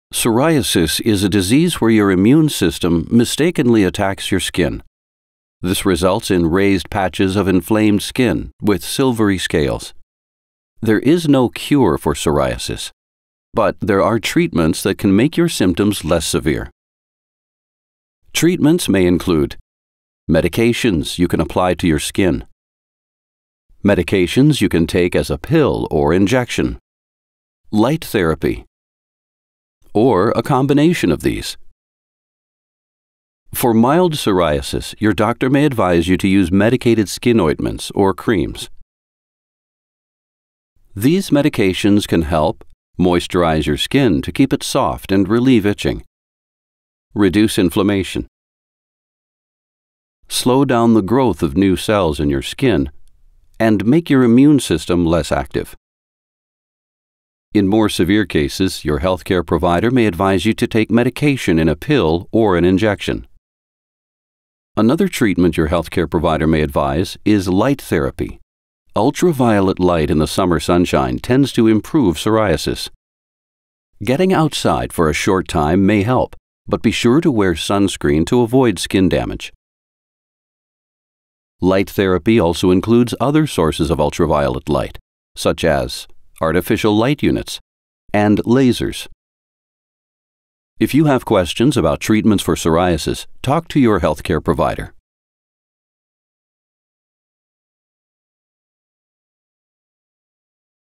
Psoriasis is a disease where your immune system mistakenly attacks your skin. This results in raised patches of inflamed skin with silvery scales. There is no cure for psoriasis, but there are treatments that can make your symptoms less severe. Treatments may include medications you can apply to your skin, medications you can take as a pill or injection, light therapy, or a combination of these. For mild psoriasis, your doctor may advise you to use medicated skin ointments or creams. These medications can help moisturize your skin to keep it soft and relieve itching, reduce inflammation, slow down the growth of new cells in your skin, and make your immune system less active. In more severe cases, your healthcare provider may advise you to take medication in a pill or an injection. Another treatment your healthcare provider may advise is light therapy. Ultraviolet light in the summer sunshine tends to improve psoriasis. Getting outside for a short time may help, but be sure to wear sunscreen to avoid skin damage. Light therapy also includes other sources of ultraviolet light, such as artificial light units and lasers. If you have questions about treatments for psoriasis, talk to your healthcare provider.